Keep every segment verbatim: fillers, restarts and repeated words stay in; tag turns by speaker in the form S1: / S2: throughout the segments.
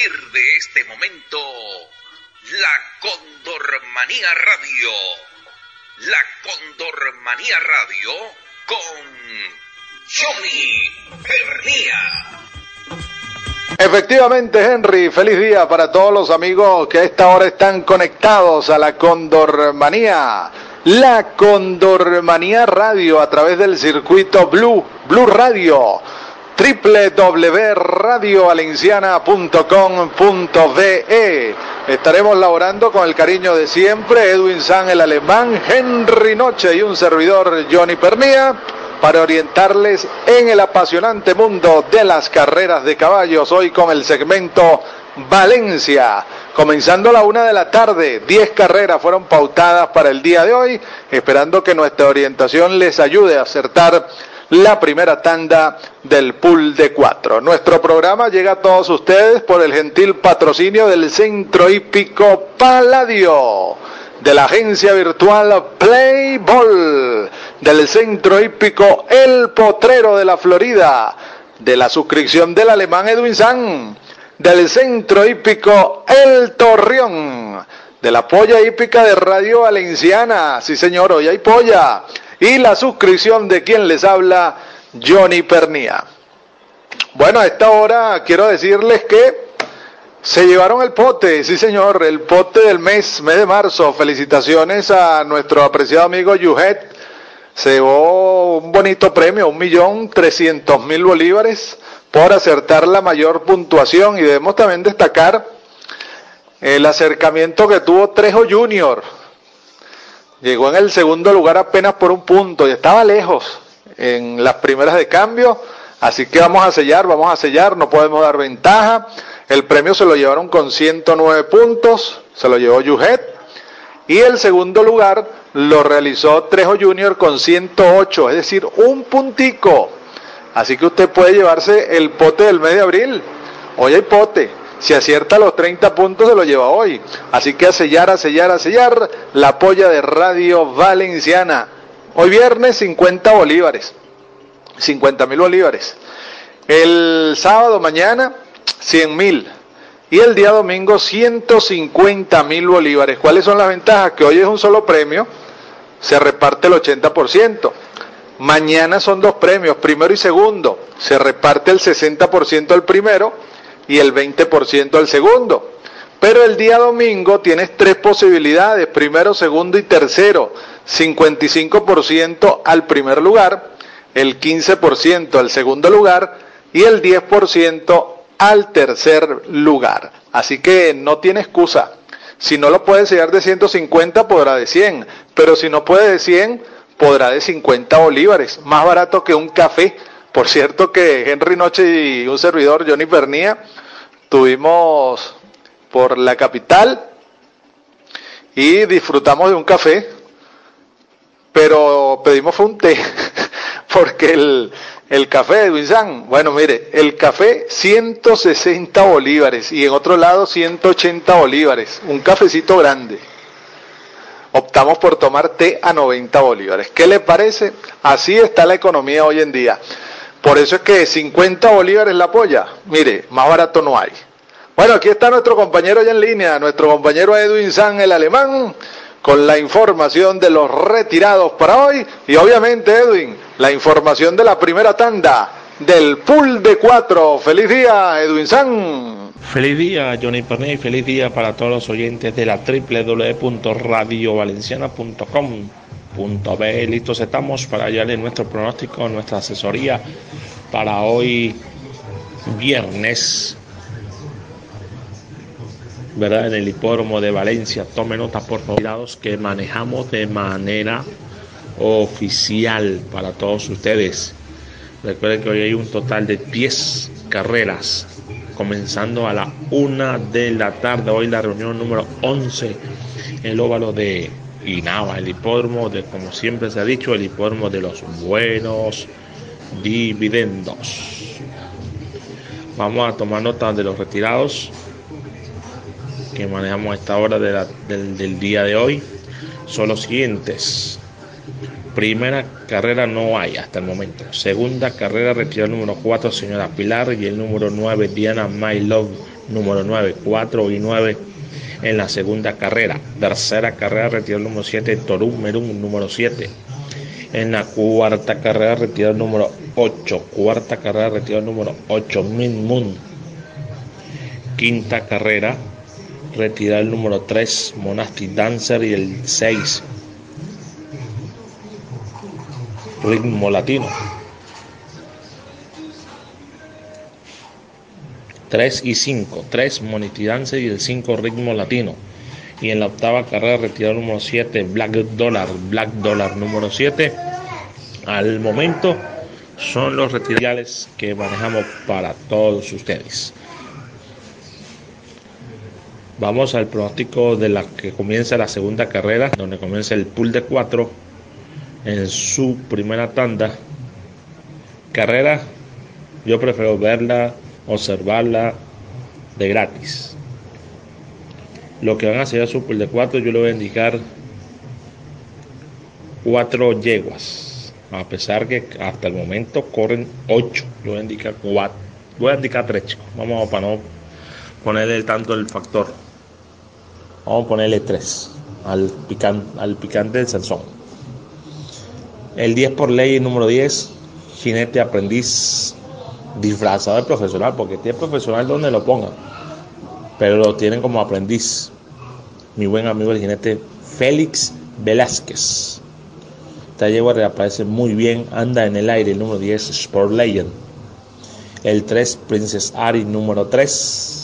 S1: partir de este momento, la Condormanía Radio. La Condormanía Radio con Johnny Pernía.
S2: Efectivamente, Henry, feliz día para todos los amigos que a esta hora están conectados a la Condormanía. La Condormanía Radio a través del circuito Blue, Blue Radio, doble u doble u doble u punto radio valenciana punto com punto be. Estaremos laborando con el cariño de siempre, Edwin San el alemán, Henry Noche y un servidor Johnny Pernía, para orientarles en el apasionante mundo de las carreras de caballos, hoy con el segmento Valencia. Comenzando a la una de la tarde, diez carreras fueron pautadas para el día de hoy, esperando que nuestra orientación les ayude a acertar la primera tanda del pool de cuatro. Nuestro programa llega a todos ustedes por el gentil patrocinio del Centro Hípico Palladio, de la agencia virtual Play Ball, del Centro Hípico El Potrero de la Florida, de la suscripción del alemán Edwin San, del Centro Hípico El Torreón, de la Polla Hípica de Radio Valenciana, sí señor, hoy hay polla, y la suscripción de quien les habla, Johnny Pernía. Bueno, a esta hora quiero decirles que se llevaron el pote, sí señor, el pote del mes, mes de marzo. Felicitaciones a nuestro apreciado amigo Yuhet. Se llevó un bonito premio, un millón trescientos mil bolívares, por acertar la mayor puntuación. Y debemos también destacar el acercamiento que tuvo Trejo Junior. Llegó en el segundo lugar apenas por un punto y estaba lejos en las primeras de cambio. Así que vamos a sellar, vamos a sellar, no podemos dar ventaja. El premio se lo llevaron con ciento nueve puntos, se lo llevó Yuhet. Y el segundo lugar lo realizó Trejo Junior con ciento ocho, es decir, un puntico. Así que usted puede llevarse el pote del mes de abril. Hoy hay pote. Si acierta los treinta puntos se lo lleva hoy. Así que a sellar, a sellar, a sellar la polla de Radio Valenciana. Hoy viernes cincuenta bolívares. cincuenta mil bolívares. El sábado mañana cien mil. Y el día domingo ciento cincuenta mil bolívares. ¿Cuáles son las ventajas? Que hoy es un solo premio. Se reparte el ochenta por ciento. Mañana son dos premios, primero y segundo. Se reparte el sesenta por ciento al primero y el veinte por ciento al segundo. Pero el día domingo tienes tres posibilidades, primero, segundo y tercero. cincuenta y cinco por ciento al primer lugar, el quince por ciento al segundo lugar y el diez por ciento al tercer lugar. Así que no tiene excusa. Si no lo puede sellar de ciento cincuenta, podrá de cien. Pero si no puede de cien, podrá de cincuenta bolívares. Más barato que un café. Por cierto que Henry Noche y un servidor, Johnny Pernía, tuvimos por la capital y disfrutamos de un café, pero pedimos fue un té, porque el, el café de Edwin San, bueno mire, el café ciento sesenta bolívares y en otro lado ciento ochenta bolívares, un cafecito grande. Optamos por tomar té a noventa bolívares. ¿Qué le parece? Así está la economía hoy en día. Por eso es que cincuenta bolívares la polla. Mire, más barato no hay. Bueno, aquí está nuestro compañero ya en línea, nuestro compañero Edwin San, el alemán, con la información de los retirados para hoy. Y obviamente, Edwin, la información de la primera tanda del pool de cuatro. ¡Feliz día, Edwin San!
S3: Feliz día, Johnny Pernía, y feliz día para todos los oyentes de la doble u doble u doble u punto radio valenciana punto com punto be. Listos estamos para darle nuestro pronóstico, nuestra asesoría para hoy viernes, ¿verdad? En el hipódromo de Valencia. Tome nota, por favor, que manejamos de manera oficial para todos ustedes. Recuerden que hoy hay un total de diez carreras, comenzando a la una de la tarde. Hoy la reunión número once en el óvalo de Inaba, el hipódromo de, como siempre se ha dicho, el hipódromo de los buenos dividendos. Vamos a tomar nota de los retirados que manejamos a esta hora de la, del, del día de hoy. Son los siguientes: Primera carrera no hay hasta el momento. Segunda carrera retiró el número cuatro, señora Pilar, y el número nueve, Diana My Love número nueve, cuatro y nueve en la segunda carrera. Tercera carrera retiró el número siete, Torum Merum, número siete. En la cuarta carrera retiró el número ocho. Cuarta carrera retiró el número ocho, Min Moon. Quinta carrera retiró el número tres, Monastic Dancer, y el seis, Ritmo Latino. tres y cinco, tres Monastic Dancer y el cinco Ritmo Latino. Y en la octava carrera retiró el número siete, Black Dollar, Black Dollar número siete. Al momento son los retirables que manejamos para todos ustedes. Vamos al pronóstico de la que comienza la segunda carrera, donde comienza el pool de cuatro en su primera tanda. Carrera, yo prefiero verla, observarla de gratis. Lo que van a hacer a su pool de cuatro, yo le voy a indicar cuatro yeguas, a pesar que hasta el momento corren ocho. Yo voy a indicar cuatro, voy a indicar tres, chicos. Vamos a para no ponerle tanto el factor. Vamos a ponerle tres al picante, al picante del Sansón. El diez por ley, el número diez, jinete aprendiz disfrazado de profesional, porque tiene profesional donde lo pongan, pero lo tienen como aprendiz. Mi buen amigo el jinete Félix Velázquez. Esta yegua reaparece muy bien, anda en el aire, el número diez, Sport Legend. El tres, Princess Ari, número tres.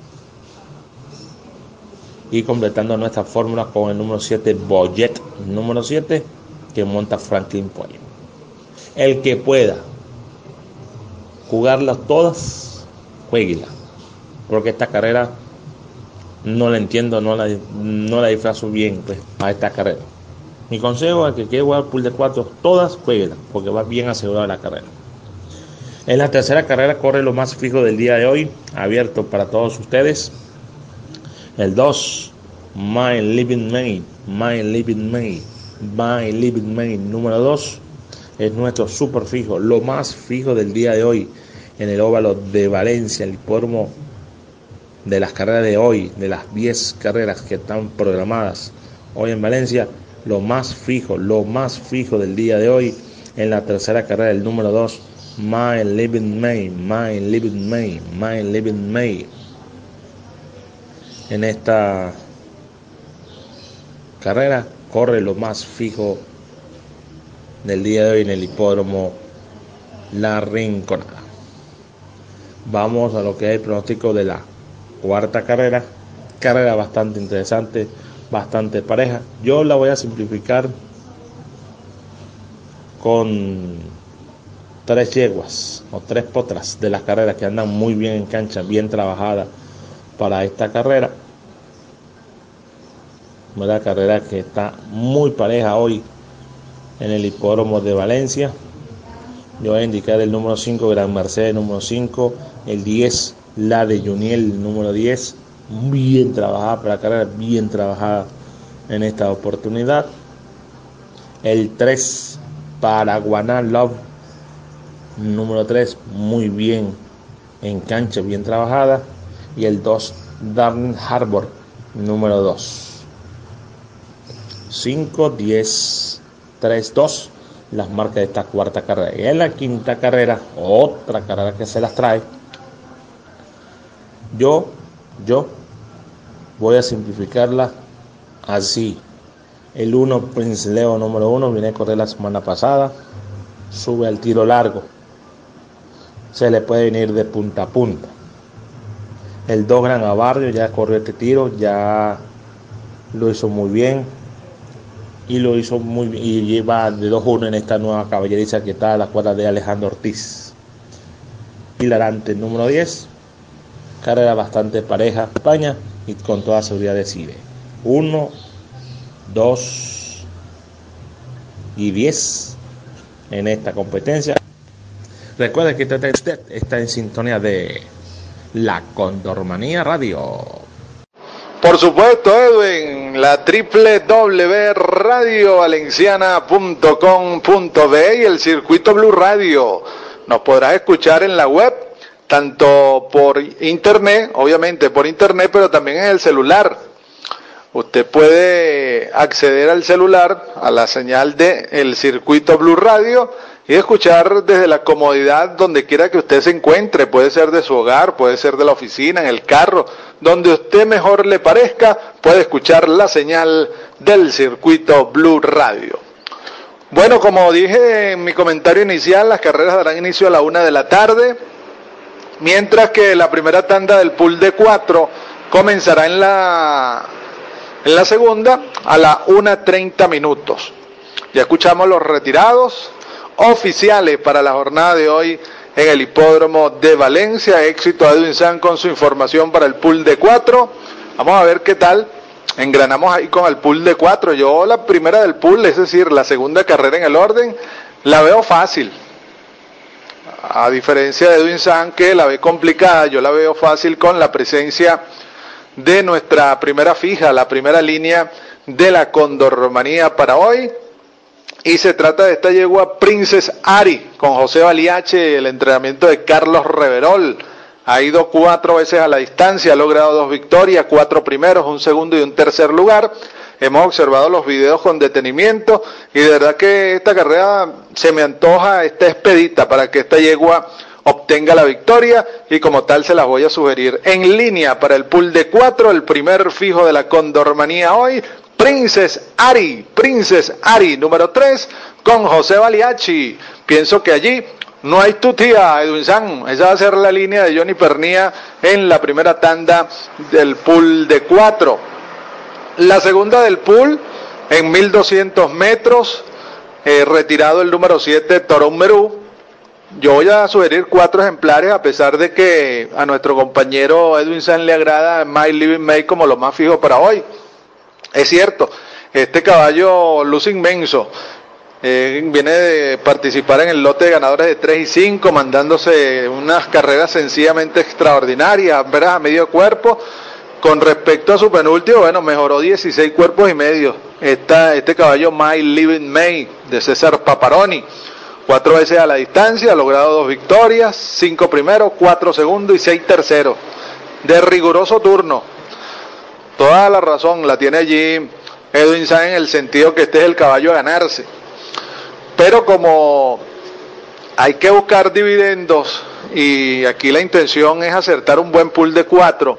S3: Y completando nuestra fórmula con el número siete, Boyet, número siete, que monta Franklin Poyo. El que pueda jugarlas todas, jueguela, porque esta carrera no la entiendo, no la, no la disfrazo bien, pues, a esta carrera. Mi consejo es que quiera jugar pool de cuatro, todas, jueguela, porque va bien asegurada la carrera. En la tercera carrera corre lo más fijo del día de hoy, abierto para todos ustedes. El dos, My Living May, My Living May, My Living May, número dos, es nuestro super fijo, lo más fijo del día de hoy en el óvalo de Valencia, el hipódromo de las carreras de hoy, de las diez carreras que están programadas hoy en Valencia. Lo más fijo, lo más fijo del día de hoy en la tercera carrera, el número dos, My Living May, My Living May, My Living May. En esta carrera corre lo más fijo del día de hoy en el hipódromo La Rinconada. Vamos a lo que es el pronóstico de la cuarta carrera. Carrera bastante interesante, bastante pareja. Yo la voy a simplificar con tres yeguas o tres potras de las carreras que andan muy bien en cancha, bien trabajadas para esta carrera. Una carrera que está muy pareja hoy en el hipódromo de Valencia. Yo voy a indicar el número cinco, Gran Mercedes, número cinco, el diez, la de Juniel, número diez, bien trabajada, para la carrera bien trabajada en esta oportunidad. El tres, Paraguaná Love, número tres, muy bien en cancha, bien trabajada. Y el dos, Darling Harbor, número dos. cinco, diez, tres, dos, las marcas de esta cuarta carrera. Y en la quinta carrera, otra carrera que se las trae, yo, yo voy a simplificarla así. El uno, Prince Leo, número uno, viene a correr la semana pasada, sube al tiro largo, se le puede venir de punta a punta. El dos, Gran Abarrio, ya corrió este tiro, ya lo hizo muy bien. Y lo hizo muy bien, y lleva de dos uno en esta nueva caballeriza que está a la cuadra de Alejandro Ortiz. Hilarante, número diez, carrera bastante pareja, España, y con toda seguridad decide uno, dos y diez en esta competencia. Recuerda que usted está en sintonía de La Condormanía Radio.
S2: Por supuesto, Edwin, la doble u doble u doble u punto radio valenciana punto com punto be y el circuito Blue Radio. Nos podrás escuchar en la web tanto por internet, obviamente por internet, pero también en el celular. Usted puede acceder al celular, a la señal de el circuito Blue Radio y escuchar desde la comodidad donde quiera que usted se encuentre. Puede ser de su hogar, puede ser de la oficina, en el carro, donde a usted mejor le parezca, puede escuchar la señal del circuito Blue Radio. Bueno, como dije en mi comentario inicial, las carreras darán inicio a la una de la tarde, mientras que la primera tanda del pool de cuatro comenzará en la, en la segunda a la una treinta minutos. Ya escuchamos los retirados oficiales para la jornada de hoy en el hipódromo de Valencia. Éxito a Edwin San con su información para el pool de cuatro. Vamos a ver qué tal engranamos ahí con el pool de cuatro. Yo la primera del pool, es decir, la segunda carrera en el orden, la veo fácil. A diferencia de Edwin San, que la ve complicada, yo la veo fácil con la presencia de nuestra primera fija, la primera línea de la Condormanía para hoy. Y se trata de esta yegua Princess Ari, con José Baliache, el entrenamiento de Carlos Reverol. Ha ido cuatro veces a la distancia, ha logrado dos victorias, cuatro primeros, un segundo y un tercer lugar. Hemos observado los videos con detenimiento y de verdad que esta carrera se me antoja, está expedita para que esta yegua obtenga la victoria y como tal se las voy a sugerir. En línea para el pool de cuatro, el primer fijo de la Condormanía hoy, Princess Ari, Princess Ari, número tres, con José Baliachi. Pienso que allí no hay tutía, Edwin San. Esa va a ser la línea de Johnny Pernía en la primera tanda del pool de cuatro. La segunda del pool, en mil doscientos metros, eh, retirado el número siete, Torón Merú. Yo voy a sugerir cuatro ejemplares, a pesar de que a nuestro compañero Edwin San le agrada My Living May como lo más fijo para hoy. Es cierto, este caballo luce inmenso. Eh, viene de participar en el lote de ganadores de tres y cinco, mandándose unas carreras sencillamente extraordinarias, veras a medio cuerpo. Con respecto a su penúltimo, bueno, mejoró dieciséis cuerpos y medio. Esta, este caballo My Living May, de César Paparoni. Cuatro veces a la distancia, ha logrado dos victorias, cinco primeros, cuatro segundos y seis terceros. De riguroso turno. Toda la razón la tiene allí Edwin San en el sentido que este es el caballo a ganarse. Pero como hay que buscar dividendos y aquí la intención es acertar un buen pool de cuatro,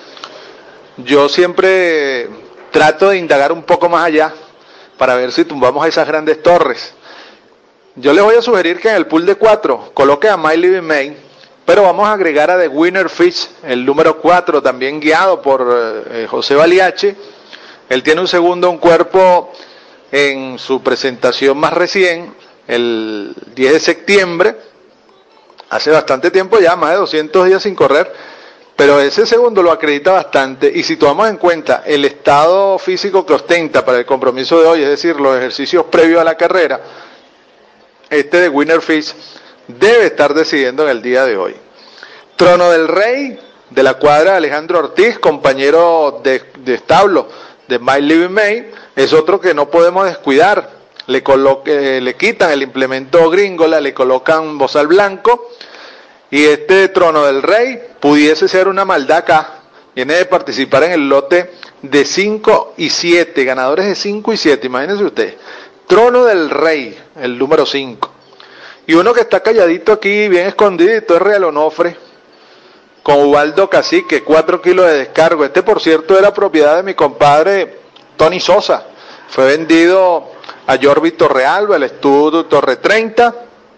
S2: yo siempre trato de indagar un poco más allá para ver si tumbamos esas grandes torres. Yo les voy a sugerir que en el pool de cuatro coloque a My Living May, pero vamos a agregar a The Winner Fish, el número cuatro, también guiado por eh, José Baliache. Él tiene un segundo, un cuerpo en su presentación más recién, el diez de septiembre, hace bastante tiempo ya, más de doscientos días sin correr, pero ese segundo lo acredita bastante, y si tomamos en cuenta el estado físico que ostenta para el compromiso de hoy, es decir, los ejercicios previos a la carrera, este de Winner Fish debe estar decidiendo en el día de hoy. Trono del Rey, de la cuadra Alejandro Ortiz, compañero de, de establo de My Living May, es otro que no podemos descuidar. Le, coloque, le quitan el implemento gringola, le colocan bozal blanco, y este Trono del Rey pudiese ser una maldad acá. Viene de participar en el lote de cinco y siete, ganadores de cinco y siete, imagínense usted. Trono del Rey, el número cinco. Y uno que está calladito aquí, bien escondidito, es Real Onofre, con Ubaldo Cacique, cuatro kilos de descargo. Este, por cierto, era propiedad de mi compadre Tony Sosa. Fue vendido a Jorvi Torrealba, el estudio Torre treinta.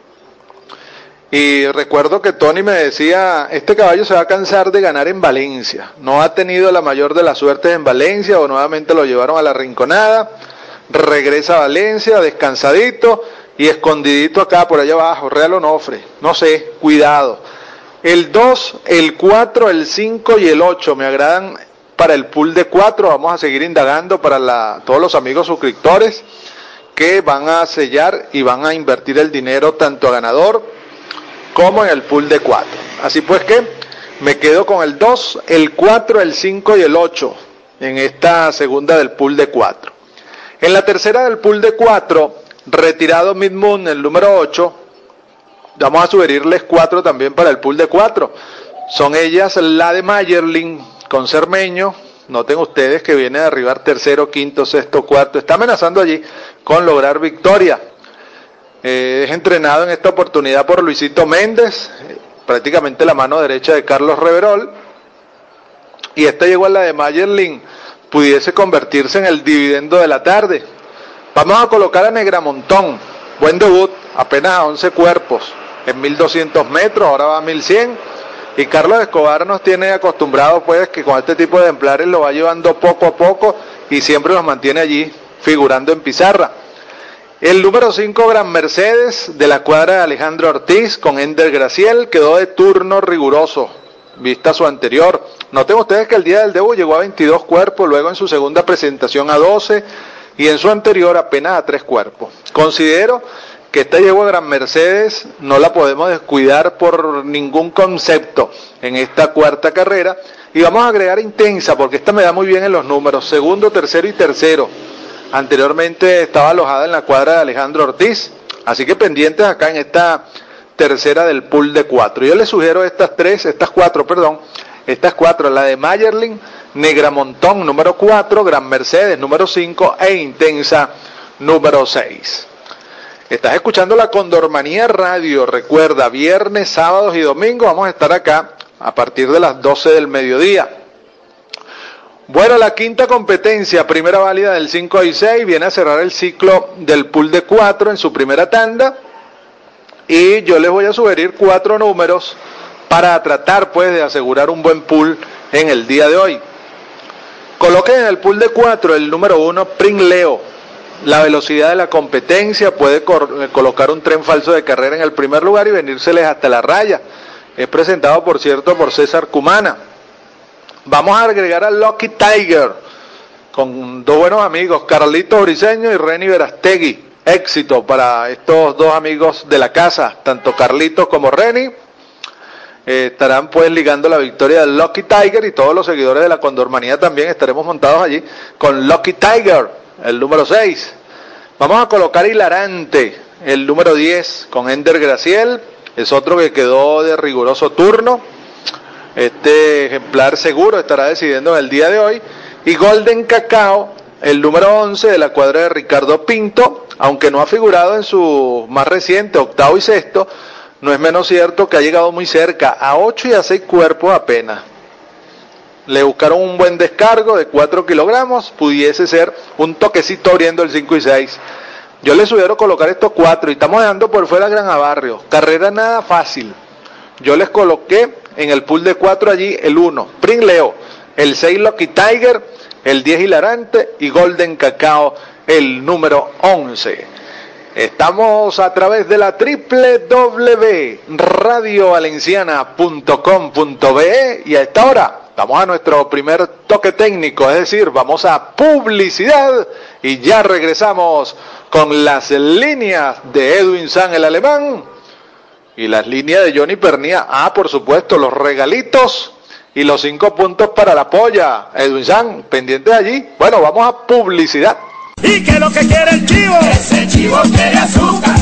S2: Y recuerdo que Tony me decía, este caballo se va a cansar de ganar en Valencia. No ha tenido la mayor de las suertes en Valencia, o nuevamente lo llevaron a la Rinconada. Regresa a Valencia, descansadito y escondidito acá por allá abajo, Real Onofre. No sé, cuidado. El dos, el cuatro, el cinco y el ocho me agradan para el pool de cuatro. Vamos a seguir indagando para la, todos los amigos suscriptores que van a sellar y van a invertir el dinero tanto a ganador como en el pool de cuatro. Así pues que me quedo con el dos, el cuatro, el cinco y el ocho en esta segunda del pool de cuatro. En la tercera del pool de cuatro, retirado Mid Moon, el número ocho, vamos a sugerirles cuatro también para el pool de cuatro. Son ellas la de Mayerling con Cermeño. Noten ustedes que viene de arribar tercero, quinto, sexto, cuarto. Está amenazando allí con lograr victoria. Eh, es entrenado en esta oportunidad por Luisito Méndez, eh, prácticamente la mano derecha de Carlos Reverol. Y esta llegó a la de Mayerling, pudiese convertirse en el dividendo de la tarde. Vamos a colocar a Negramontón. Buen debut, apenas a once cuerpos, en mil doscientos metros, ahora va a mil cien. Y Carlos Escobar nos tiene acostumbrados pues que con este tipo de ejemplares lo va llevando poco a poco y siempre los mantiene allí figurando en pizarra. El número cinco, Gran Mercedes, de la cuadra de Alejandro Ortiz con Ender Graciel, quedó de turno riguroso, vista su anterior. Noten ustedes que el día del debut llegó a veintidós cuerpos, luego en su segunda presentación a doce y en su anterior apenas a tres cuerpos. Considero que esta yegua Gran Mercedes no la podemos descuidar por ningún concepto en esta cuarta carrera, y vamos a agregar Intensa porque esta me da muy bien en los números, segundo, tercero y tercero. Anteriormente estaba alojada en la cuadra de Alejandro Ortiz, así que pendientes acá en esta tercera del pool de cuatro. Yo les sugiero estas tres, estas cuatro, perdón, estas cuatro, la de Mayerling, Negramontón número cuatro, Gran Mercedes número cinco e Intensa número seis. Estás escuchando la Condormanía Radio, recuerda, viernes, sábados y domingos vamos a estar acá a partir de las doce del mediodía. Bueno, la quinta competencia, primera válida del cinco y seis, viene a cerrar el ciclo del pool de cuatro en su primera tanda, y yo les voy a sugerir cuatro números para tratar pues de asegurar un buen pool en el día de hoy. Coloquen en el pool de cuatro el número uno, Pringleo. La velocidad de la competencia, puede colocar un tren falso de carrera en el primer lugar y venírseles hasta la raya. Es presentado, por cierto, por César Cumana. Vamos a agregar a Lucky Tiger, con dos buenos amigos, Carlitos Briceño y Reni Verastegui. Éxito para estos dos amigos de la casa, tanto Carlitos como Reni. Eh, estarán pues ligando la victoria del Lucky Tiger, y todos los seguidores de la Condormanía también estaremos montados allí con Lucky Tiger, el número seis. Vamos a colocar Hilarante, el número diez, con Ender Graciel, es otro que quedó de riguroso turno. Este ejemplar seguro estará decidiendo en el día de hoy. Y Golden Cacao, el número once, de la cuadra de Ricardo Pinto, aunque no ha figurado en su más reciente octavo y sexto, no es menos cierto que ha llegado muy cerca, a ocho y a seis cuerpos apenas. Le buscaron un buen descargo de cuatro kilogramos, pudiese ser un toquecito abriendo el cinco y seis. Yo les sugiero colocar estos cuatro, y estamos dejando por fuera Gran Abarrio. Carrera nada fácil. Yo les coloqué en el pool de cuatro allí el uno, Pringleo, el seis, Lucky Tiger, el diez, Hilarante, y Golden Cacao, el número once. Estamos a través de la doble u doble u doble u punto radio valenciana punto com punto be, y a esta hora vamos a nuestro primer toque técnico, es decir, vamos a publicidad, y ya regresamos con las líneas de Edwin San el alemán y las líneas de Johnny Pernía. Ah, por supuesto, los regalitos y los cinco puntos para la polla. Edwin San, pendiente de allí. Bueno, vamos a publicidad.
S4: ¿Y qué es lo que quiere el chivo? Ese chivo quiere azúcar.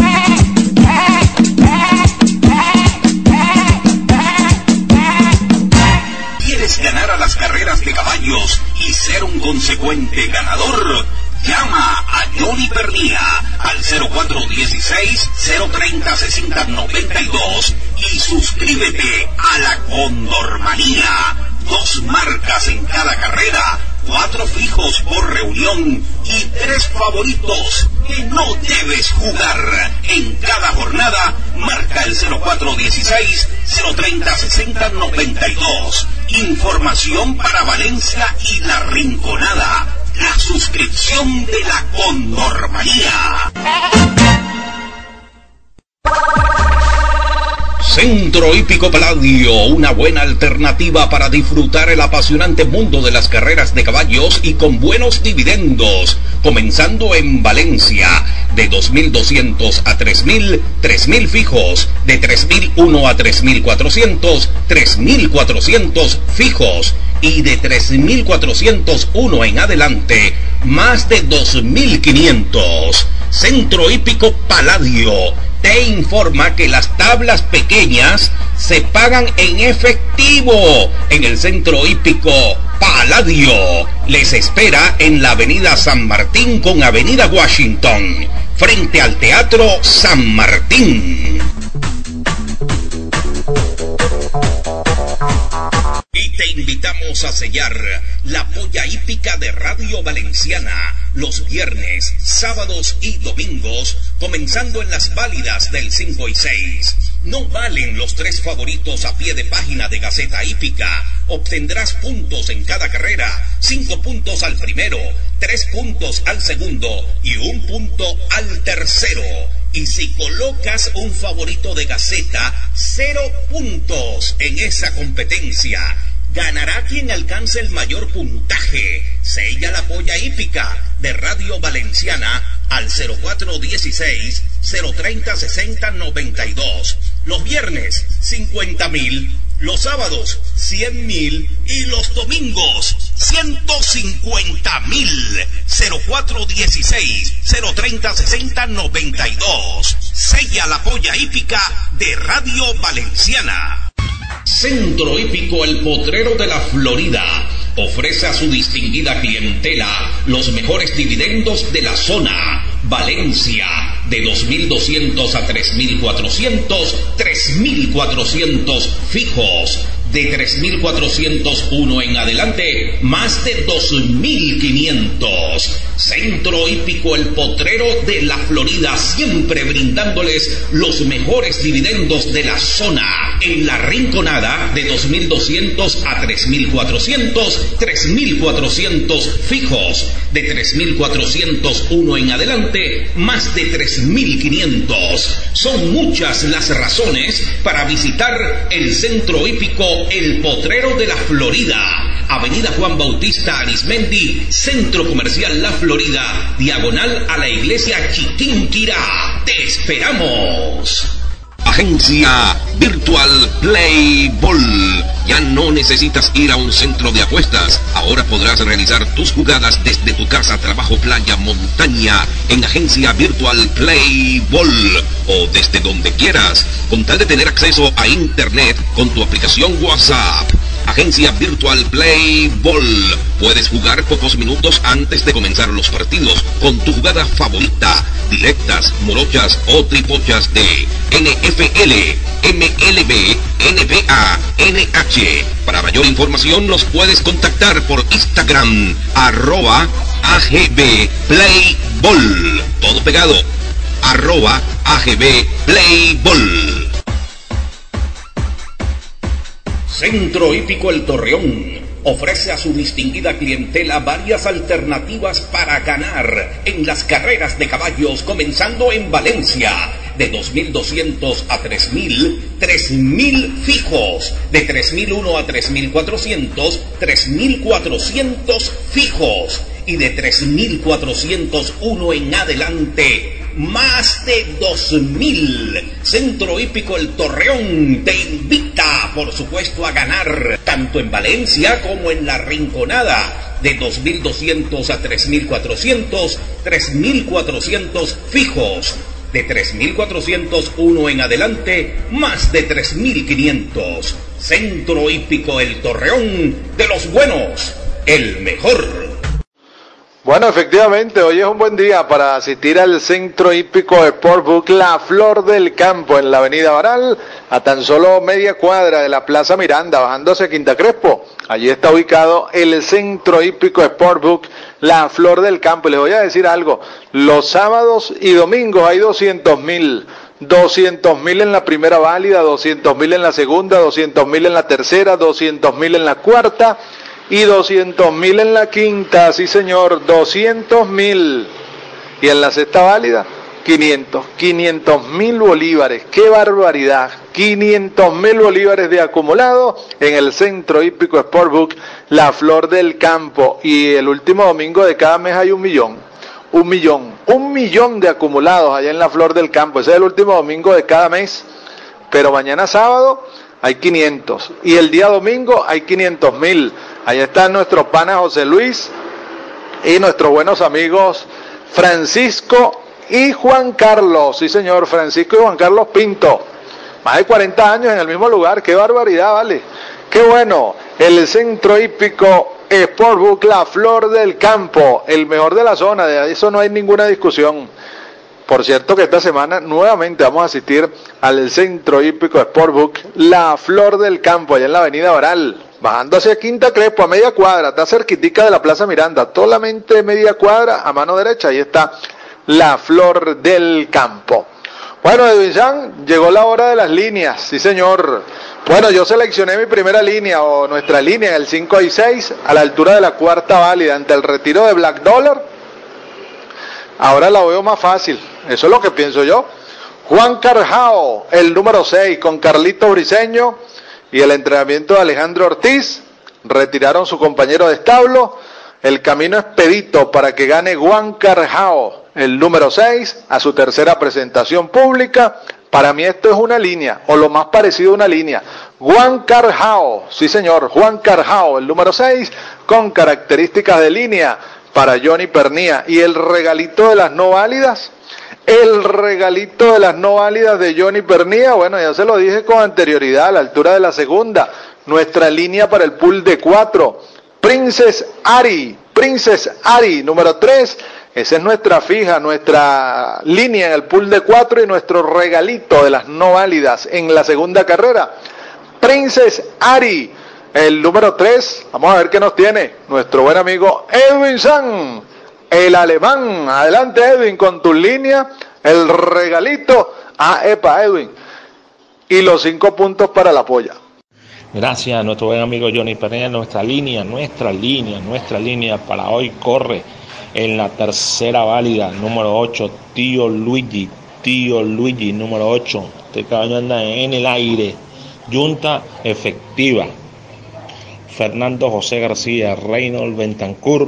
S1: ¿Quieres ganar a las carreras de caballos y ser un consecuente ganador? Llama a Johnny Pernía al cero cuatro uno seis, cero treinta, sesenta noventa y dos y suscríbete a la Condormanía. Dos marcas en cada carrera, cuatro fijos por reunión y tres favoritos que no debes jugar. En cada jornada, marca el cero cuatro uno seis, cero treinta, sesenta noventa y dos. Información para Valencia y La Rinconada. La suscripción de la Condormanía. Centro Hípico Palladio, una buena alternativa para disfrutar el apasionante mundo de las carreras de caballos y con buenos dividendos, comenzando en Valencia, de dos mil doscientos a tres mil, tres mil fijos, de tres mil uno a tres mil cuatrocientos, tres mil cuatrocientos fijos, y de tres mil cuatrocientos uno en adelante, más de dos mil quinientos. Centro Hípico Palladio te informa que las tablas pequeñas se pagan en efectivo en el Centro Hípico Palladio. Les espera en la avenida San Martín con avenida Washington, frente al Teatro San Martín. Y te invitamos a sellar la polla hípica de Radio Valenciana los viernes, sábados y domingos, comenzando en las válidas del cinco y seis. No valen los tres favoritos a pie de página de Gaceta Hípica. Obtendrás puntos en cada carrera, cinco puntos al primero, tres puntos al segundo y un punto al tercero. Y si colocas un favorito de Gaceta, cero puntos en esa competencia. Ganará quien alcance el mayor puntaje. Sella la polla hípica de Radio Valenciana al cero cuatro dieciséis, cero treinta, sesenta, noventa y dos. Los viernes, cincuenta mil. Los sábados, cien mil. Y los domingos, ciento cincuenta mil. cero cuatro dieciséis, cero treinta, sesenta, noventa y dos. Sella la polla hípica de Radio Valenciana. Centro Hípico El Potrero de la Florida ofrece a su distinguida clientela los mejores dividendos de la zona. Valencia, de dos mil doscientos a tres mil cuatrocientos, tres mil cuatrocientos fijos. De tres mil cuatrocientos uno en adelante, más de dos mil quinientos. Centro Hípico El Potrero de la Florida, siempre brindándoles los mejores dividendos de la zona. En la Rinconada, de dos mil doscientos a tres mil cuatrocientos, tres mil cuatrocientos fijos. De tres mil cuatrocientos uno en adelante, más de tres mil quinientos. Son muchas las razones para visitar el Centro Hípico El Potrero de la Florida. Avenida Juan Bautista Arismendi, Centro Comercial La Florida, diagonal a la iglesia Chiquinquirá. ¡Te esperamos! Agencia Virtual Play Ball. Ya no necesitas ir a un centro de apuestas. Ahora podrás realizar tus jugadas desde tu casa, trabajo, playa, montaña, en Agencia Virtual Play Ball, o desde donde quieras, con tal de tener acceso a internet con tu aplicación WhatsApp. Agencia Virtual Play Ball. Puedes jugar pocos minutos antes de comenzar los partidos con tu jugada favorita, directas, morochas o tripochas de N F L, M L B, N B A, N H. Para mayor información nos puedes contactar por Instagram, arroba A G B Play Ball. Todo pegado, arroba A G B Play Ball. Centro Hípico El Torreón ofrece a su distinguida clientela varias alternativas para ganar en las carreras de caballos, comenzando en Valencia, de dos mil doscientos a tres mil, tres mil fijos. De tres mil uno a tres mil cuatrocientos, tres mil cuatrocientos fijos. Y de tres mil cuatrocientos uno en adelante, más de dos mil. Centro Hípico El Torreón te invita, por supuesto, a ganar tanto en Valencia como en la Rinconada, de dos mil doscientos a tres mil cuatrocientos, tres mil cuatrocientos fijos. De tres mil cuatrocientos uno en adelante, más de tres mil quinientos. Centro Hípico El Torreón, de los buenos, el mejor.
S2: Bueno, efectivamente, hoy es un buen día para asistir al Centro Hípico Sportbook La Flor del Campo, en la avenida Baral, a tan solo media cuadra de la Plaza Miranda, bajando hacia Quinta Crespo. Allí está ubicado el Centro Hípico Sportbook La Flor del Campo. Y les voy a decir algo, los sábados y domingos hay doscientos mil. doscientos mil en la primera válida, doscientos mil en la segunda, doscientos mil en la tercera, doscientos mil en la cuarta y doscientos mil en la quinta. Sí, señor, doscientos mil. Y en la sexta válida, quinientos, quinientos mil bolívares. ¡Qué barbaridad! quinientos mil bolívares de acumulado en el Centro Hípico Sportbook La Flor del Campo. Y el último domingo de cada mes hay un millón. Un millón. Un millón de acumulados allá en La Flor del Campo. Ese es el último domingo de cada mes. Pero mañana sábado hay quinientos. Y el día domingo hay quinientos mil. Allá están nuestros panas José Luis y nuestros buenos amigos Francisco y Juan Carlos, sí señor, Francisco y Juan Carlos Pinto. Más de cuarenta años en el mismo lugar, qué barbaridad, vale. Qué bueno, el Centro Hípico Sportbook, la flor del campo, el mejor de la zona, de eso no hay ninguna discusión. Por cierto que esta semana nuevamente vamos a asistir al Centro Hípico Sportbook, la flor del campo, allá en la avenida Oral, bajando hacia Quinta Crespo, a media cuadra, está cerquitica de la Plaza Miranda, solamente media cuadra, a mano derecha, ahí está la flor del campo. Bueno, Edwin San, llegó la hora de las líneas, sí señor. Bueno, yo seleccioné mi primera línea, o nuestra línea, en el cinco y seis, a la altura de la cuarta válida, ante el retiro de Black Dollar. Ahora la veo más fácil, eso es lo que pienso yo. Juan Carjao, el número seis, con Carlito Briseño y el entrenamiento de Alejandro Ortiz, retiraron su compañero de establo. El camino expedito para que gane Juan Carjao, el número seis, a su tercera presentación pública. Para mí esto es una línea, o lo más parecido a una línea. Juan Carjao, sí señor, Juan Carjao, el número seis, con características de línea para Johnny Pernía. Y el regalito de las no válidas, el regalito de las no válidas de Johnny Pernía, bueno, ya se lo dije con anterioridad, a la altura de la segunda, nuestra línea para el pool de cuatro, Princess Ari, Princess Ari, número tres, esa es nuestra fija, nuestra línea en el pool de cuatro y nuestro regalito de las no válidas en la segunda carrera. Princess Ari, el número tres, vamos a ver qué nos tiene nuestro buen amigo Edwin San, el alemán. Adelante Edwin con tu línea, el regalito. Ah, epa Edwin, y los cinco puntos para la polla.
S3: Gracias a nuestro buen amigo Johnny Pernía. Nuestra línea, nuestra línea, nuestra línea para hoy corre en la tercera válida, número ocho, Tío Luigi, Tío Luigi, número ocho. Este caballo anda en el aire, yunta efectiva. Fernando José García, Reynold Bentancur,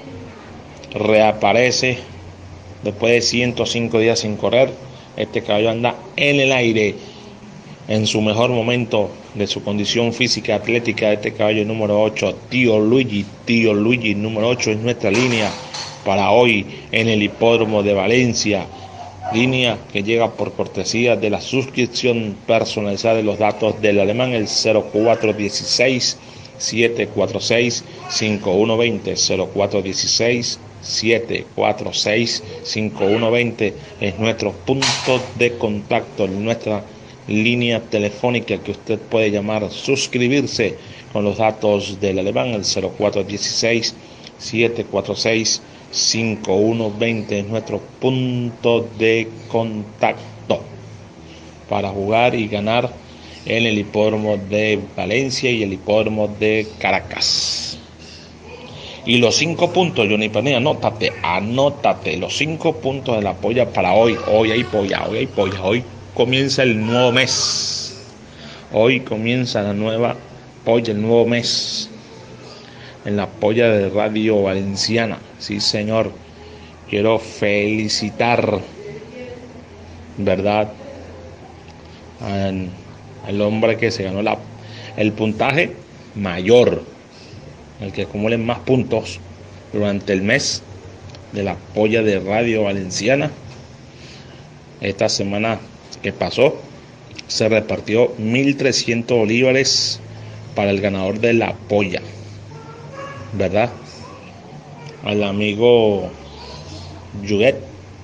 S3: reaparece después de ciento cinco días sin correr. Este caballo anda en el aire, en su mejor momento de su condición física atlética. Este caballo número ocho, Tío Luigi, Tío Luigi, número ocho, es nuestra línea para hoy en el hipódromo de Valencia. Línea que llega por cortesía de la suscripción personalizada de los datos del alemán, el cero cuatro uno seis, siete cuatro seis, cinco uno dos cero, cero cuatro uno seis, siete cuatro seis, cinco uno dos cero es nuestro punto de contacto, nuestra línea telefónica que usted puede llamar, suscribirse con los datos del alemán, el cero cuatro uno seis, siete cuatro seis, cinco uno dos cero es nuestro punto de contacto para jugar y ganar en el hipódromo de Valencia y el hipódromo de Caracas. Y los cinco puntos, Johnny Pernía, anótate, anótate, los cinco puntos de la polla para hoy. Hoy hay polla, hoy hay polla, hoy comienza el nuevo mes. Hoy comienza la nueva polla, el nuevo mes. En la polla de Radio Valenciana, sí señor. Quiero felicitar, ¿verdad?, al, al hombre que se ganó la, el puntaje mayor, el que acumule más puntos durante el mes de la polla de Radio Valenciana. Esta semana que pasó se repartió mil trescientos bolívares para el ganador de la polla, ¿verdad? Al amigo Yuguet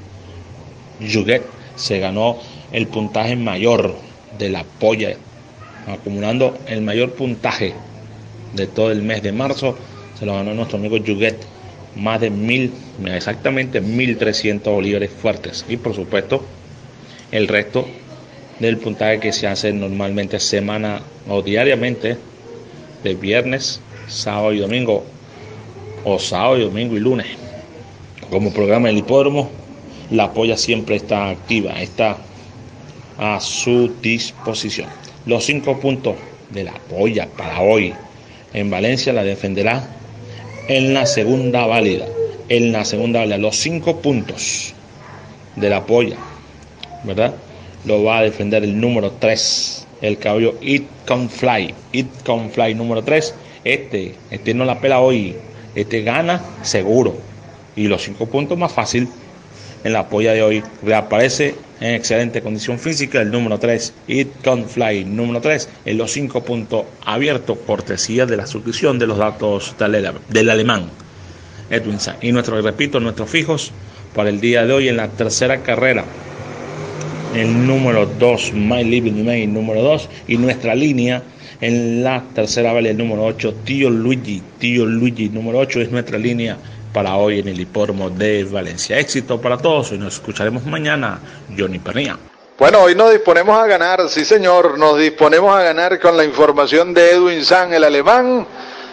S3: Yuguet se ganó el puntaje mayor de la polla, acumulando el mayor puntaje de todo el mes de marzo. Se lo ganó nuestro amigo Yuguet, más de mil, exactamente mil trescientos bolívares fuertes. Y por supuesto el resto del puntaje que se hace normalmente semana o diariamente, de viernes, sábado y domingo, o sábado y domingo y lunes. Como programa del hipódromo, la polla siempre está activa, está a su disposición. Los cinco puntos de la polla para hoy en Valencia la defenderá en la segunda válida. En la segunda válida, los cinco puntos de la polla, ¿verdad?, lo va a defender el número tres, el caballo It Can Fly. It Can Fly número tres. Este, este no la pela hoy. Este gana seguro. Y los cinco puntos más fácil. en la polla de hoy reaparece en excelente condición física el número tres, It Can Fly, número tres, en los cinco puntos abiertos, cortesía de la suscripción de los datos del, del alemán Edwin San. Y nuestro, repito, nuestros fijos para el día de hoy en la tercera carrera, el número dos, My Living May, número dos, y nuestra línea en la tercera vale el número ocho, Tío Luigi, Tío Luigi, número ocho, es nuestra línea para hoy en el hipódromo de Valencia. Éxito para todos y nos escucharemos mañana. Johnny Pernía.
S2: Bueno, hoy nos disponemos a ganar, sí señor, nos disponemos a ganar con la información de Edwin San, el alemán,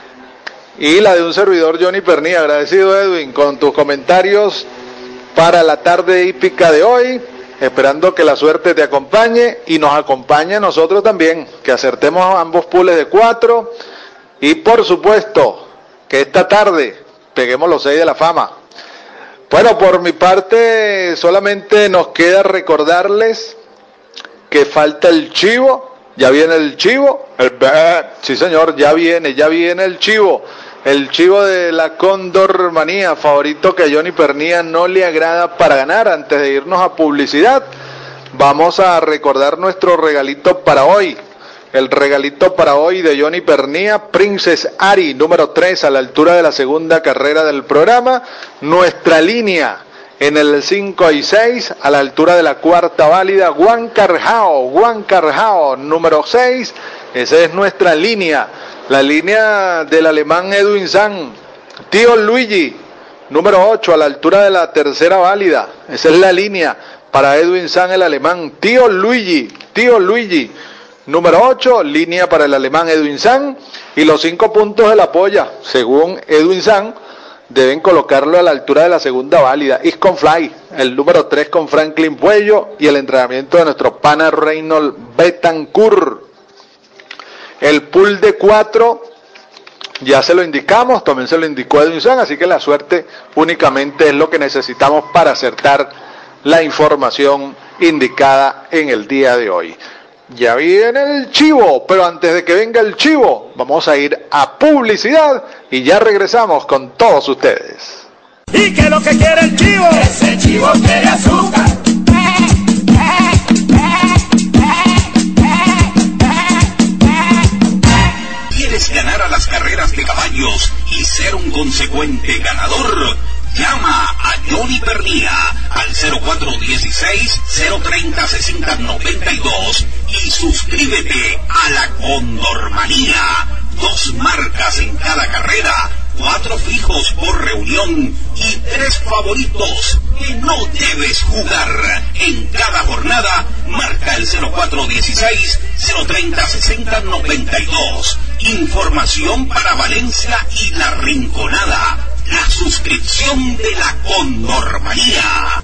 S2: y la de un servidor, Johnny Pernía. Agradecido, Edwin, con tus comentarios para la tarde hípica de hoy, esperando que la suerte te acompañe y nos acompañe a nosotros también, que acertemos ambos pools de cuatro y por supuesto que esta tarde peguemos los seis de la fama. Bueno, por mi parte solamente nos queda recordarles que falta el chivo. Ya viene el chivo, el sí señor, ya viene, ya viene el chivo, el chivo de la Cóndor Manía, favorito que a Johnny Pernía no le agrada para ganar. Antes de irnos a publicidad, vamos a recordar nuestro regalito para hoy. El regalito para hoy de Johnny Pernía, Princess Ari, número tres, a la altura de la segunda carrera del programa. Nuestra línea en el cinco y seis, a la altura de la cuarta válida, Juan Carjao, Juan Carjao, número seis. Esa es nuestra línea, la línea del alemán Edwin San. Tío Luigi, número ocho, a la altura de la tercera válida. Esa es la línea para Edwin San, el alemán. Tío Luigi, Tío Luigi, número ocho, línea para el alemán Edwin San, y los cinco puntos de la polla, según Edwin San, deben colocarlo a la altura de la segunda válida. It Can Fly, el número tres con Franklin Puello, y el entrenamiento de nuestro pana Reynold Betancourt. El pool de cuatro, ya se lo indicamos, también se lo indicó Edwin San, así que la suerte únicamente es lo que necesitamos para acertar la información indicada en el día de hoy. Ya viene el chivo, pero antes de que venga el chivo, vamos a ir a publicidad y ya regresamos con todos ustedes.
S4: ¿Y qué es lo que quiere el chivo? Ese chivo quiere azúcar.
S1: ¿Quieres ganar a las carreras de caballos y ser un consecuente ganador? Llama a Johnny Pernía al cero cuatro uno seis, cero tres cero, seis cero nueve dos y suscríbete a la Condormanía. Dos marcas en cada carrera, cuatro fijos por reunión y tres favoritos que no debes jugar. En cada jornada, marca el cero cuatro uno seis, cero tres cero, seis cero nueve dos. Información para Valencia y La Rinconada. La suscripción de la Condormanía.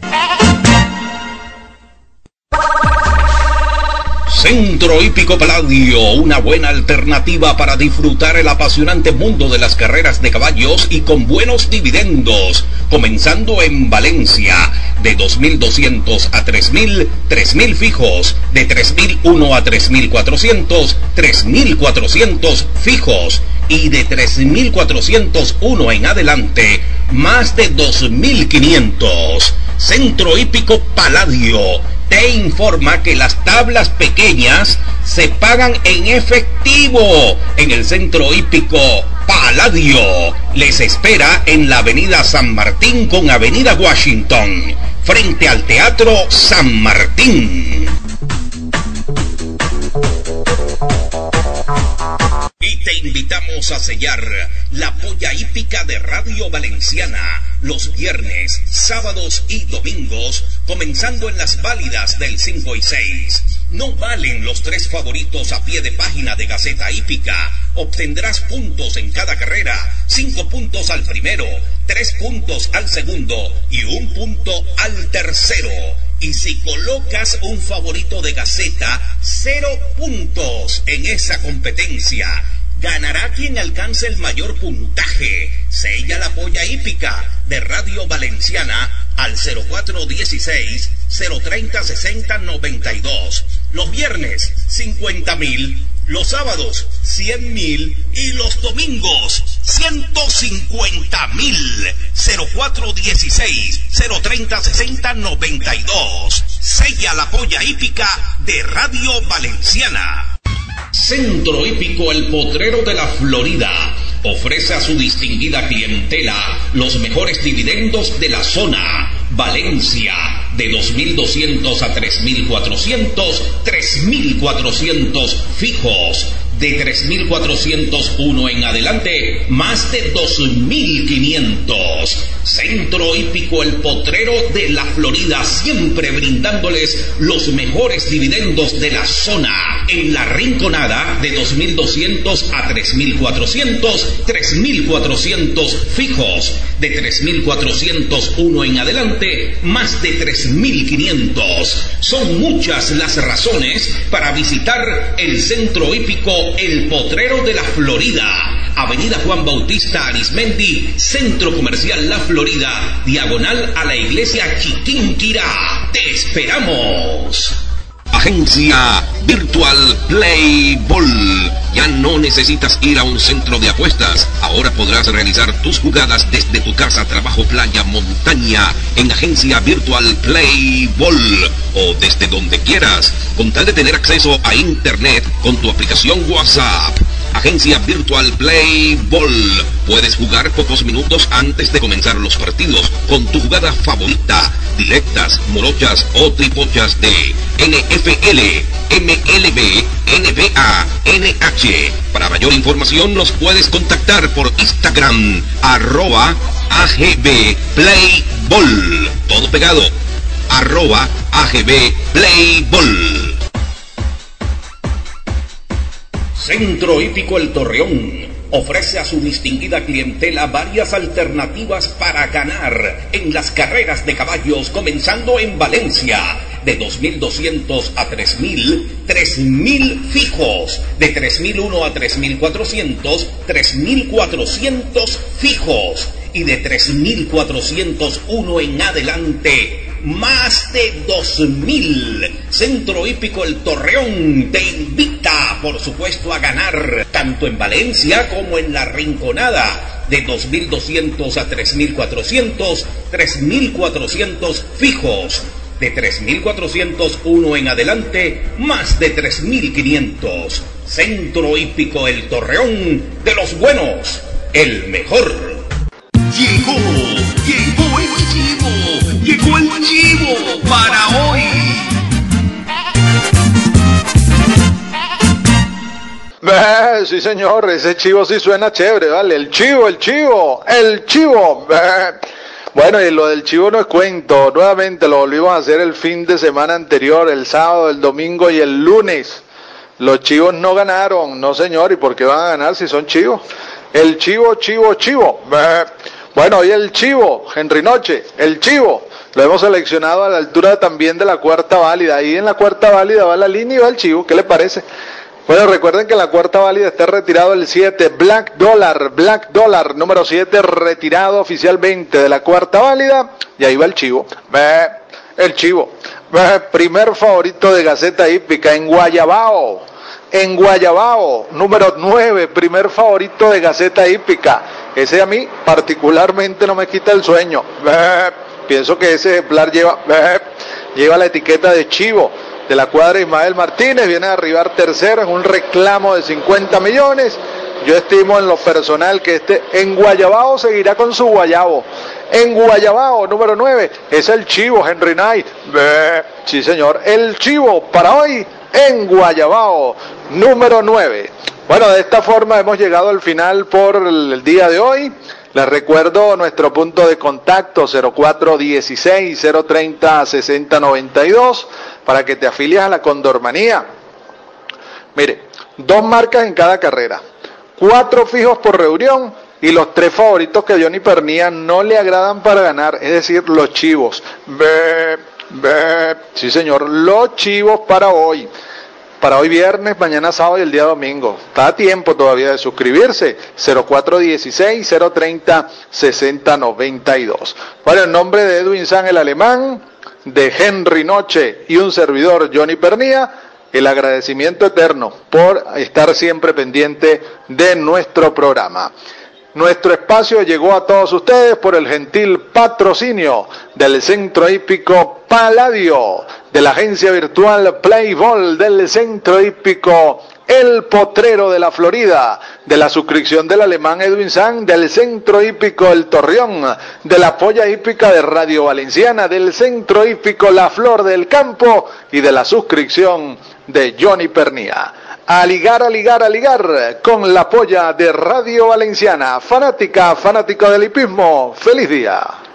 S1: Centro Hípico Palladio, una buena alternativa para disfrutar el apasionante mundo de las carreras de caballos y con buenos dividendos, comenzando en Valencia, de dos mil doscientos a tres mil, tres mil fijos, de tres mil uno a tres mil cuatrocientos, tres mil cuatrocientos fijos, y de tres mil cuatrocientos uno en adelante, más de dos mil quinientos. Centro Hípico Palladio te informa que las tablas pequeñas se pagan en efectivo en el Centro Hípico Palladio. Les espera en la avenida San Martín con avenida Washington, frente al Teatro San Martín. Y te invitamos a sellar la polla hípica de Radio Valenciana los viernes, sábados y domingos, comenzando en las válidas del cinco y seis. No valen los tres favoritos a pie de página de Gaceta Hípica. Obtendrás puntos en cada carrera, cinco puntos al primero, tres puntos al segundo y un punto al tercero. Y si colocas un favorito de Gaceta, cero puntos en esa competencia. Ganará quien alcance el mayor puntaje. Sella la polla hípica de Radio Valenciana al cero cuatro uno seis, cero tres cero, seis cero nueve dos. Los viernes, cincuenta mil. Los sábados, cien mil. Y los domingos, ciento cincuenta mil. Cero cuatro dieciséis, cero treinta, sesenta, noventa y dos. Sella la polla hípica de Radio Valenciana. Centro Hípico El Potrero de la Florida ofrece a su distinguida clientela los mejores dividendos de la zona. Valencia, de dos mil doscientos a tres mil cuatrocientos, tres mil cuatrocientos fijos. De tres mil cuatrocientos uno en adelante, más de dos mil quinientos. Centro Hípico El Potrero de la Florida, siempre brindándoles los mejores dividendos de la zona. En La Rinconada, de dos mil doscientos a tres mil cuatrocientos, tres mil cuatrocientos fijos. De tres mil cuatrocientos uno en adelante, más de tres mil quinientos. Son muchas las razones para visitar el Centro Hípico El Potrero de la Florida. Avenida Juan Bautista Arismendi, Centro Comercial La Florida, diagonal a la iglesia Chiquinquirá. ¡Te esperamos! Agencia Virtual Play Ball. Ya no necesitas ir a un centro de apuestas. Ahora podrás realizar tus jugadas desde tu casa, trabajo, playa, montaña, en Agencia Virtual Play Ball, o desde donde quieras, con tal de tener acceso a internet con tu aplicación WhatsApp. Agencia Virtual Play Ball. Puedes jugar pocos minutos antes de comenzar los partidos con tu jugada favorita, directas, morochas o tripochas de N F L, M L B, N B A, N H. Para mayor información nos puedes contactar por Instagram, arroba A G B Play Ball. Todo pegado, arroba A G B Play Ball. Centro Hípico El Torreón ofrece a su distinguida clientela varias alternativas para ganar en las carreras de caballos, comenzando en Valencia, de dos mil doscientos a tres mil, tres mil fijos, de tres mil uno a tres mil cuatrocientos, tres mil cuatrocientos fijos, y de tres mil cuatrocientos uno en adelante, más de dos mil. Centro Hípico El Torreón te invita, por supuesto, a ganar tanto en Valencia como en La Rinconada, de dos mil doscientos a tres mil cuatrocientos, tres mil cuatrocientos fijos, de tres mil cuatrocientos uno en adelante, más de tres mil quinientos. Centro Hípico El Torreón, de los buenos, el mejor. Llegó, llegó el chivo, llegó el chivo para hoy.
S2: Eh, sí señor, ese chivo sí suena chévere, ¿vale? El chivo, el chivo, el chivo. Eh. Bueno, y lo del chivo no es cuento, nuevamente lo volvimos a hacer el fin de semana anterior, el sábado, el domingo y el lunes. Los chivos no ganaron, no señor, ¿y por qué van a ganar si son chivos? El chivo, chivo, chivo. Eh. Bueno, hoy el chivo, Henry Noche, el chivo, lo hemos seleccionado a la altura también de la cuarta válida. Ahí en la cuarta válida va la línea y va el chivo, ¿qué le parece? Bueno, recuerden que en la cuarta válida está retirado el siete, Black Dollar, Black Dollar, número siete, retirado oficialmente de la cuarta válida, y ahí va el chivo, eh, el chivo, eh, primer favorito de Gaceta Hípica en Guayabao, en Guayabao, número nueve, primer favorito de Gaceta Hípica. Ese a mí particularmente no me quita el sueño. Eh, pienso que ese ejemplar lleva, eh, lleva la etiqueta de chivo de la cuadra Ismael Martínez, viene a arribar tercero en un reclamo de cincuenta millones. Yo estimo en lo personal que este en Guayabao seguirá con su guayabo. En Guayabao, número nueve, es el chivo Henry Knight. Eh, sí señor, el chivo para hoy en Guayabao, número nueve. Bueno, de esta forma hemos llegado al final por el día de hoy. Les recuerdo nuestro punto de contacto cero cuatro dieciséis, cero treinta, sesenta noventa y dos para que te afilies a la Condormanía. Mire, dos marcas en cada carrera, cuatro fijos por reunión y los tres favoritos que a Johnny Pernía no le agradan para ganar, es decir, los chivos. Be, be, sí señor, los chivos para hoy. Para hoy viernes, mañana sábado y el día domingo. Está a tiempo todavía de suscribirse. cero cuatro dieciséis, cero treinta, sesenta noventa y dos. Bueno, en nombre de Edwin San el Alemán, de Henry Noche y un servidor Johnny Pernía, el agradecimiento eterno por estar siempre pendiente de nuestro programa. Nuestro espacio llegó a todos ustedes por el gentil patrocinio del Centro Hípico Palladio, de la agencia virtual Playball, del Centro Hípico El Potrero de la Florida, de la suscripción del alemán Edwin San, del Centro Hípico El Torreón, de la Polla Hípica de Radio Valenciana, del Centro Hípico La Flor del Campo y de la suscripción de Johnny Pernía. A ligar, a ligar, a ligar con la Polla de Radio Valenciana. Fanática, fanático del hipismo, ¡feliz día!